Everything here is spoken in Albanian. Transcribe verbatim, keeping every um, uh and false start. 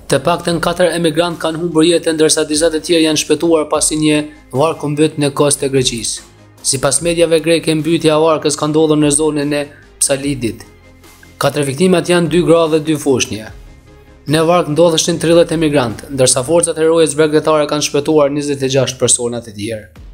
Të paktën katër emigrant kanë humbur jetën ndërsa disa të tjerë janë shpëtuar pasi një varg u mbyt në kost të Greqisë. Sipas mediave greke, mbytja e varkës ka ndodhur në zonën e Psalidit. Katër viktimat janë dy gra dhe dy foshnjë. Në varg ndodheshin tridhjetë emigrantë, ndërsa forcat heroje zbregdetare kanë shpëtuar njëzet e gjashtë persona të tjerë.